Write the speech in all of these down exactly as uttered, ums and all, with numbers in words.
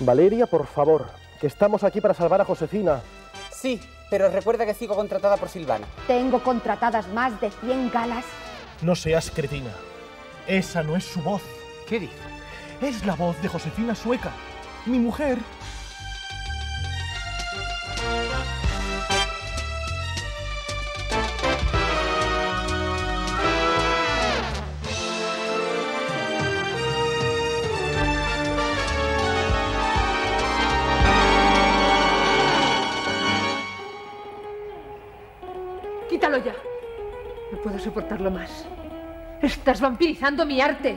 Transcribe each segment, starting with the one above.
Valeria, por favor, que estamos aquí para salvar a Josefina. Sí, pero recuerda que sigo contratada por Silvana. Tengo contratadas más de cien galas. No seas cretina. Esa no es su voz. ¿Qué dice? Es la voz de Josefina Sueca, mi mujer. Quítalo ya. No puedo soportarlo más. Estás vampirizando mi arte.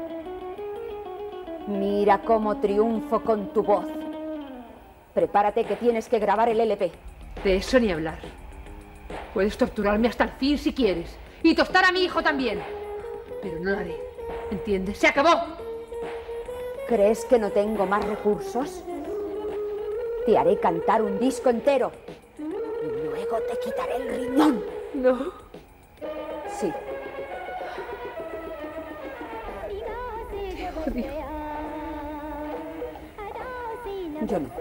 Mira cómo triunfo con tu voz. Prepárate que tienes que grabar el L P. De eso ni hablar. Puedes torturarme hasta el fin si quieres. Y tostar a mi hijo también. Pero no lo haré. ¿Entiendes? ¡Se acabó! ¿Crees que no tengo más recursos? Te haré cantar un disco entero. Y luego te quitaré el riñón. No. Sí. Te odio. Yo no.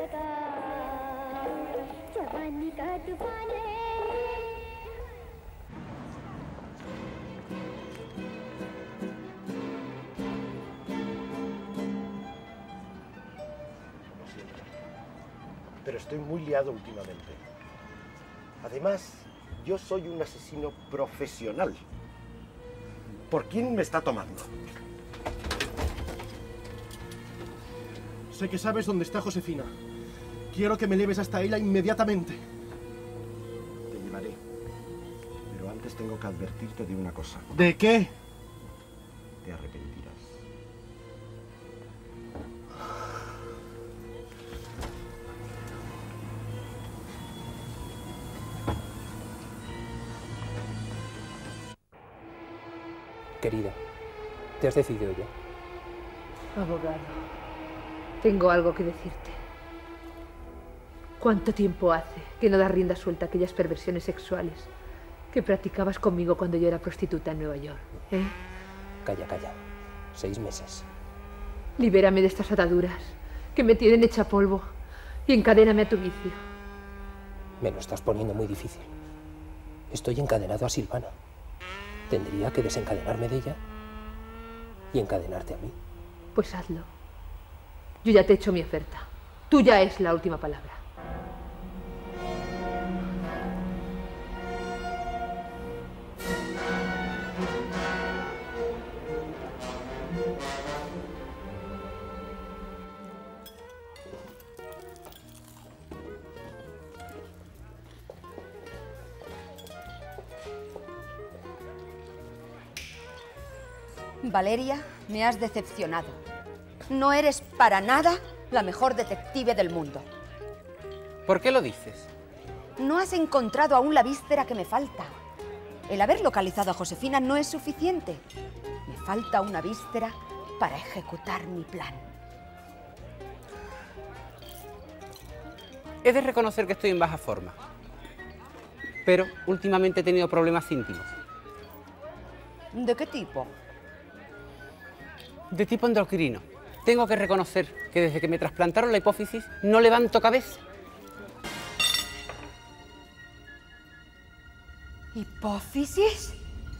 Pero estoy muy liado últimamente. Además, yo soy un asesino profesional. ¿Por quién me está tomando? Sé que sabes dónde está Josefina. Quiero que me lleves hasta ella inmediatamente. Te llevaré. Pero antes tengo que advertirte de una cosa. ¿De qué? Te arrepentirás. Querida, ¿te has decidido ya? Abogado, tengo algo que decirte. ¿Cuánto tiempo hace que no das rienda suelta a aquellas perversiones sexuales que practicabas conmigo cuando yo era prostituta en Nueva York? ¿Eh? Calla, calla. Seis meses. Libérame de estas ataduras que me tienen hecha polvo y encadéname a tu vicio. Me lo estás poniendo muy difícil. Estoy encadenado a Silvana. Tendría que desencadenarme de ella y encadenarte a mí. Pues hazlo. Yo ya te he hecho mi oferta. Tuya es la última palabra. Valeria, me has decepcionado. No eres para nada la mejor detective del mundo. ¿Por qué lo dices? No has encontrado aún la víscera que me falta. El haber localizado a Josefina no es suficiente. Me falta una víscera para ejecutar mi plan. He de reconocer que estoy en baja forma. Pero últimamente he tenido problemas íntimos. ¿De qué tipo? De tipo endocrino. Tengo que reconocer que desde que me trasplantaron la hipófisis no levanto cabeza. ¿Hipófisis?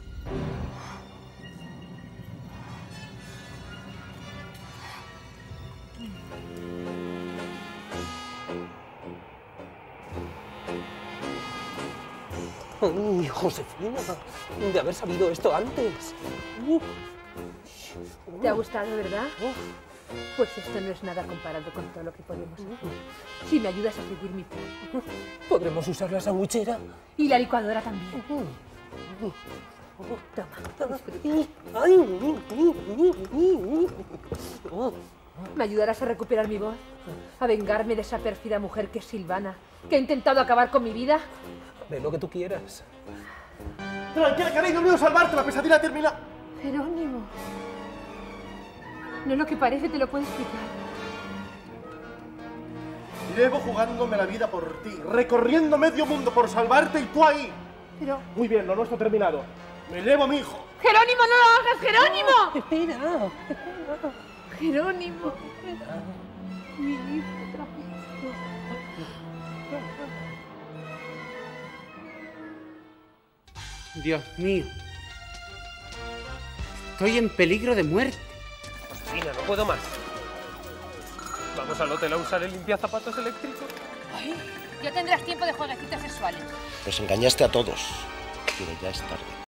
¡Ay, Josefina! De haber sabido esto antes. Uh. ¿Te ha gustado, verdad? Pues esto no es nada comparado con todo lo que podemos hacer. Si me ayudas a seguir mi plan. ¿Podremos usar la sandwichera? Y la licuadora también. Toma, disfruta. ¿Me ayudarás a recuperar mi voz? ¿A vengarme de esa pérfida mujer que es Silvana, que ha intentado acabar con mi vida? Ve lo que tú quieras. Tranquila, cariño mío, salvarte, la pesadilla termina. Jerónimo. No es lo que parece, te lo puedo explicar. Llevo jugándome la vida por ti, recorriendo medio mundo por salvarte y tú ahí. Pero... Muy bien, lo nuestro terminado. Me llevo a mi hijo. ¡Jerónimo, no lo hagas, Jerónimo! Espera. Jerónimo. Mi hijo otra vez. Dios mío. Estoy en peligro de muerte. Josefina, no puedo más. ¿Vamos al hotel a usar el limpiazapatos eléctrico? Ay, ya tendrás tiempo de jueguecitos sexuales. Los engañaste a todos, pero ya es tarde.